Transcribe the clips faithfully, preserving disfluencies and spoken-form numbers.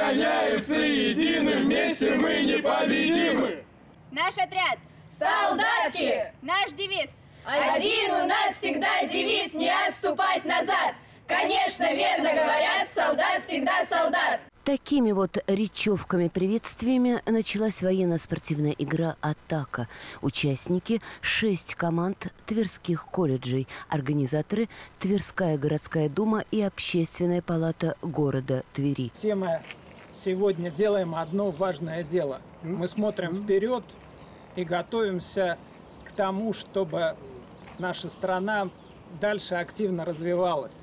равняемся едины, вместе мы непобедимы. Наш отряд — солдатки. Наш девиз — один у нас всегда девиз — не отступать назад. Конечно, верно говорят, солдат всегда солдат. Такими вот речевками-приветствиями началась военно-спортивная игра «Атака». Участники – шесть команд тверских колледжей, организаторы – Тверская городская дума и Общественная палата города Твери. Все мы сегодня делаем одно важное дело. Мы смотрим вперед и готовимся к тому, чтобы наша страна дальше активно развивалась.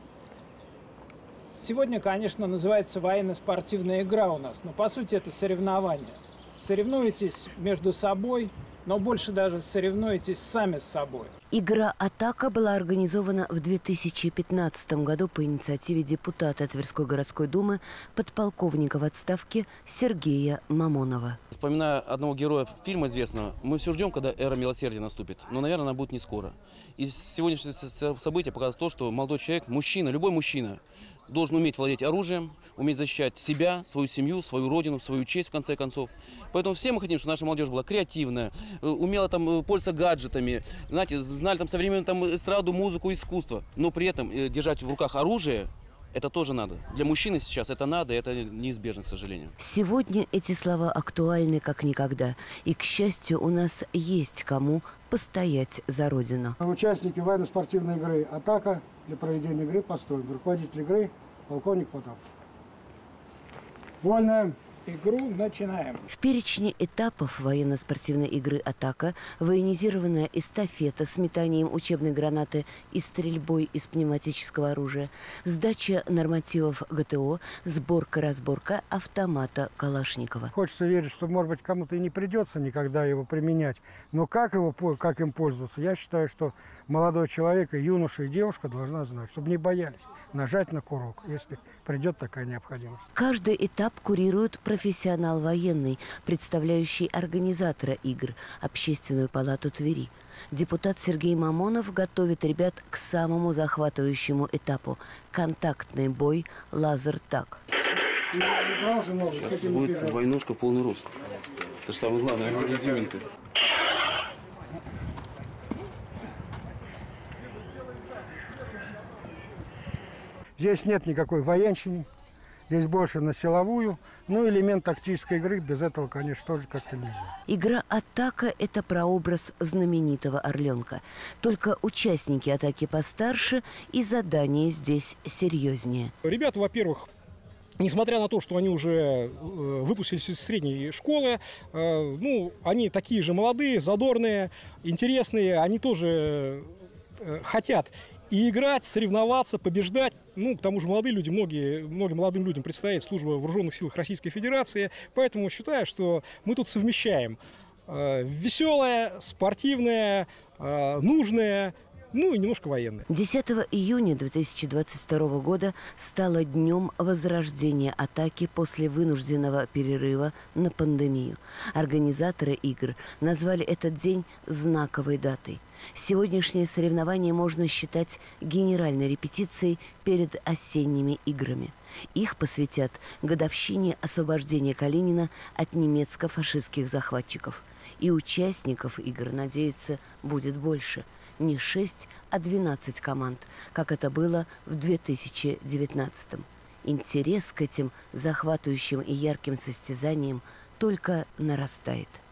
Сегодня, конечно, называется военно-спортивная игра у нас, но по сути это соревнование. Соревнуетесь между собой, но больше даже соревнуетесь сами с собой. Игра «Атака» была организована в две тысячи пятнадцатом году по инициативе депутата Тверской городской думы, подполковника в отставке Сергея Мамонова. Вспоминая одного героя фильма известного, мы все ждем, когда эра милосердия наступит. Но, наверное, она будет не скоро. И сегодняшнее событие показывает то, что молодой человек, мужчина, любой мужчина, должен уметь владеть оружием, уметь защищать себя, свою семью, свою родину, свою честь, в конце концов. Поэтому все мы хотим, чтобы наша молодежь была креативная, умела там пользоваться гаджетами, знаете, знали там современную там эстраду, музыку, искусство. Но при этом держать в руках оружие — это тоже надо. Для мужчины сейчас это надо, и это неизбежно, к сожалению. Сегодня эти слова актуальны как никогда. И, к счастью, у нас есть кому постоять за Родину. Участники военно-спортивной игры «Атака» для проведения игры построен. Руководитель игры полковник Потапов. Вольная. Игру начинаем. В перечне этапов военно-спортивной игры «Атака» военизированная эстафета с метанием учебной гранаты и стрельбой из пневматического оружия, сдача нормативов ГТО, сборка-разборка автомата Калашникова. Хочется верить, что, может быть, кому-то и не придется никогда его применять. Но как, его, как им пользоваться, я считаю, что молодой человек, и юноша, и девушка должна знать, чтобы не боялись нажать на курок, если придет такая необходимость. Каждый этап курирует профессионал военный, представляющий организатора игр, Общественную палату Твери. Депутат Сергей Мамонов готовит ребят к самому захватывающему этапу – контактный бой лазертаг. Сейчас будет войнушка полный рост. Это же самое главное, изюминка. Здесь нет никакой военщины, здесь больше на силовую, ну элемент тактической игры, без этого, конечно, тоже как-то нельзя. Игра «Атака» – это прообраз знаменитого «Орленка». Только участники «Атаки» постарше, и задание здесь серьезнее. Ребята, во-первых, несмотря на то, что они уже выпустились из средней школы, ну, они такие же молодые, задорные, интересные, они тоже хотят и играть, соревноваться, побеждать. Ну, к тому же молодые люди, многие, многим молодым людям предстоит служба в вооруженных силах Российской Федерации. Поэтому считаю, что мы тут совмещаем э, веселое, спортивное, э, нужное, ну и немножко военное. десятого июня две тысячи двадцать второго года стало днем возрождения «Атаки» после вынужденного перерыва на пандемию. Организаторы игр назвали этот день знаковой датой. Сегодняшнее соревнование можно считать генеральной репетицией перед осенними играми. Их посвятят годовщине освобождения Калинина от немецко-фашистских захватчиков. И участников игр, надеются, будет больше. Не шесть, а двенадцать команд, как это было в две тысячи девятнадцатом. Интерес к этим захватывающим и ярким состязаниям только нарастает.